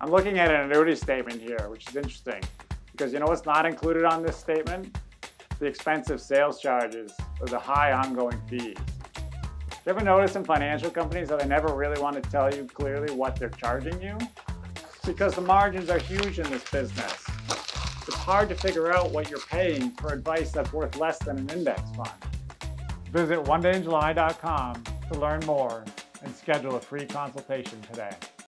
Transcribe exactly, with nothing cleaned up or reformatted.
I'm looking at an annuity statement here, which is interesting because you know what's not included on this statement? The expensive sales charges or the high ongoing fees. Do you ever notice in financial companies that they never really want to tell you clearly what they're charging you? It's because the margins are huge in this business. It's hard to figure out what you're paying for advice that's worth less than an index fund. Visit one day in july dot com to learn more and schedule a free consultation today.